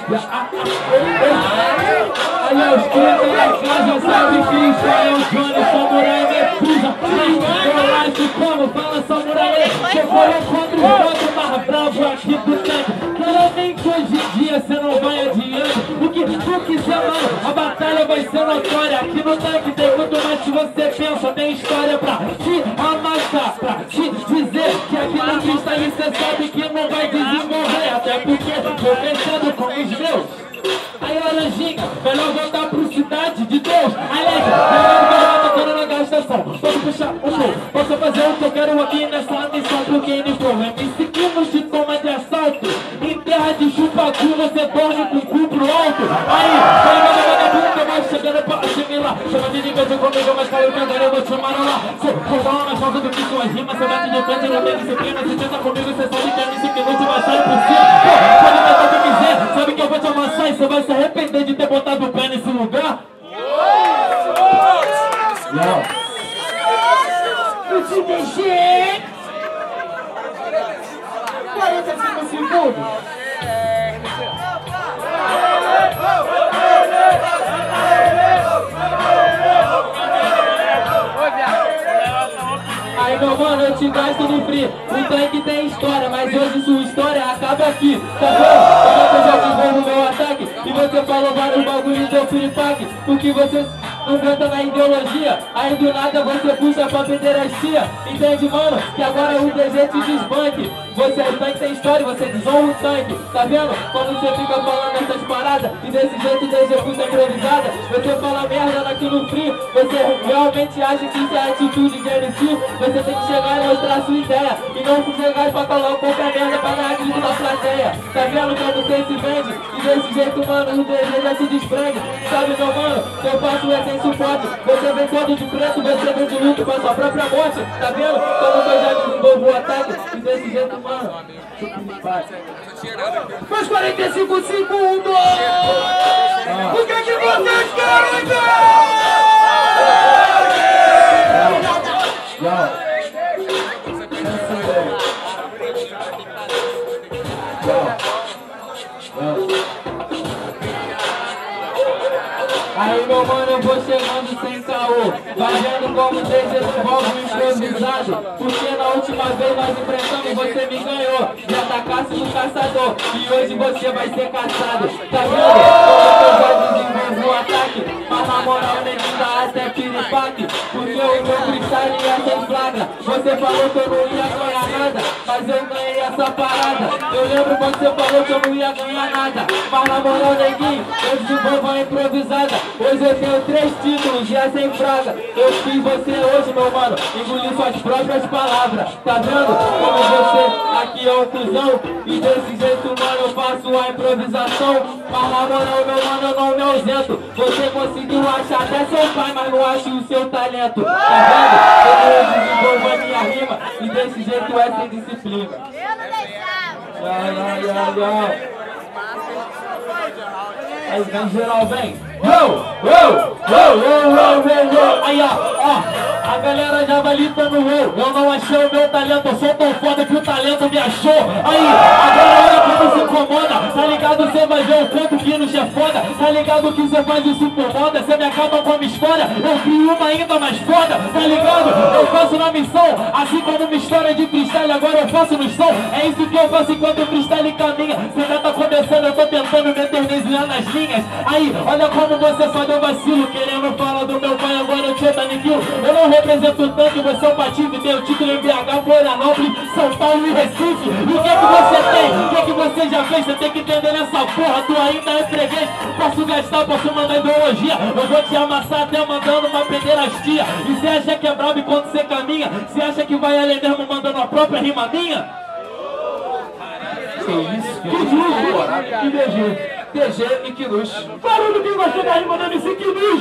Aí os clientes da casa sabem que isso é o Johnny, Samurai Medusa. Relaxa como, fala Samurai. Você foi contra o voto mais bravo aqui do tanque. Claramente hoje em dia você não vai adiante. O que tu quiser, mano, a batalha vai ser notória. Aqui no tanque tem muito mais que você pensa. Tem história pra te amassar, pra te dizer que aqui no freestyle você sabe que não vai desenvolver. Até porque tô pensando com os meus. Aí Laranjinha, melhor voltar pro Cidade de Deus. Aí melhor tocando na gastação. Posso puxar o show, posso fazer o que eu quero aqui nessa missão. Porque iniciou MC Quinos de toma de assalto. Em terra de chupacu você dorme com o cu pro alto. Aí, vagabundo, vai chegando pra assimilar. Chama de nível comigo, mas caiu que agora eu vou te marolar. Cê roubou mais falta do que suas rimas. Cê bate de frente, não tem disciplina. Se tenta comigo, cê sabe que é MC Quinos vai sair por cima. Pode meter o que quiser, sabe que eu vou te amassar. E cê vai se arrepender de ter botado o pé nesse lugar. Não. Eu te deixei 45 segundos. Aí meu mano, eu te gasto no free. O tanque tem história, mas hoje sua história acaba aqui. Tá vendo? Eu já desenvolvo meu ataque. E você falou vários bagulhos do piripaque. Porque você não canta na ideologia. Aí do nada você puxa pra pederastia. Entende, mano? Que agora o DG te desbanque. Você, o tanque tem história, você desonra o tanque. Tá vendo? Quando você fica falando essas paradas e desse jeito de execução improvisada, você fala merda naquilo free. Você realmente acha que isso é atitude de MC? Você tem que chegar e mostrar a sua ideia. E não chegar e pra colocar qualquer merda pra dar grito na plateia. Tá vendo como você se vende? E desse jeito, mano, o DG já se desprende. Sabe, meu mano, que eu faço é sem suporte. Você vem todo de preto, você vem de luto pra sua própria morte. Tá vendo? Como eu já desenvolvo o ataque. E desse jeito, mano, faz 45 segundos! O que que vocês querem ver? Aí meu mano, eu vou chegando sem caô. Vai vendo como desenvolve o improvisado. Porque na última vez nós enfrentamos, você me ganhou. Já tá caça no caçador. E hoje você vai ser caçado. Tá vendo? Como eu já desenvolvo o ataque. Mas na moral nem me dá até piripaque. Porque o meu freestyle ia sem flagra. Você falou que eu não ia ganhar nada, mas eu ganhei essa parada. Eu lembro quando você falou que eu não ia ganhar nada. Mas na moral, neguinho, eu desenvolvo a improvisada. Hoje eu tenho 3 títulos e é sem fraga. Eu fiz você hoje, meu mano, engolir suas próprias palavras. Tá vendo? Como você aqui é um cuzão. E desse jeito, mano, eu faço a improvisação. Mas na moral, meu mano, eu não me ausento. Você conseguiu achar até seu pai, mas não acha o seu talento. Tá vendo? Eu desenvolvo a minha rima. E desse jeito é sem disciplina. Eu não deixava. Aí vem geral, vem. Aí ó, a galera já vai litando eu não achei o meu talento, eu sou tão foda que o talento me achou. Aí, agora olha como se incomoda. Tá ligado, você vai ver o quanto que nos é foda. Tá ligado que você faz isso por moda. Você me acaba com a minha história, eu crio uma ainda mais foda. Tá ligado? Eu faço na missão, assim como uma história de freestyle, agora eu faço no som. É isso que eu faço enquanto o freestyle caminha. Você já tá começando, eu tô tentando me eternizar nas linhas. Aí, olha como você só deu vacilo, querendo falar do meu pai, agora eu te aniquilo. Eu não represento tanto, você é um patife, tenho título em BH, Florianópolis, São Paulo e Recife. E o que é que você tem? O que é que você já fez? Você tem que entender nessa porra, tu ainda é freguês. Posso gastar, posso mandar ideologia, eu vou te amassar até mandando uma pederastia. E você acha que é brabo enquanto você caminha? Você acha que vai além mesmo mandando a própria rima minha? Que isso? Que DG e Quinos. Barulho, quem gostou da rima da MC Quinos?